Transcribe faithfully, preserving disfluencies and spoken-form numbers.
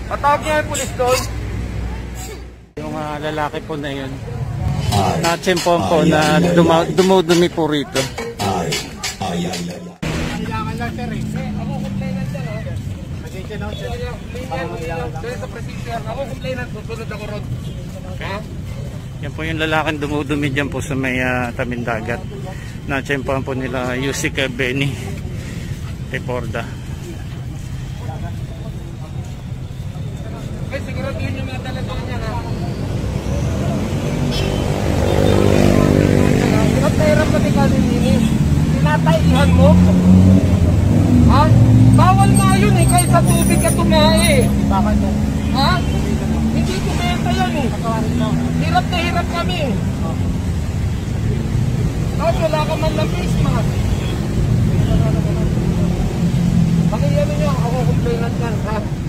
Patawag niya yung pulis doon. Yung uh, lalaki po na yun, na-tsempohan po na dumudumi po rito. Ay, ay, ay, ay. Kailangan lang sir eh. Ako complainant sir oh. Pasensya na sir. Sir sa procedure, ako complainant, susunod ako ron. Ha? Yan po yung lalaking dumudumi dyan po sa may uh, tabing dagat. Na-tsempohan po nila Yusik Benny Teporda. Eh, siguro din yung mga talagang niya ha. Hirap na hirap na ikaw din ninis. Tinataihan mo. Ha? Bawal nga yun eh, kahit sa tubig ka tumae. Bakit? Ha? Hindi kumenta yan eh. Hirap na hirap kami. Tapos wala ka man lang face mask. Pakiyano nyo, ako complainant yan ha.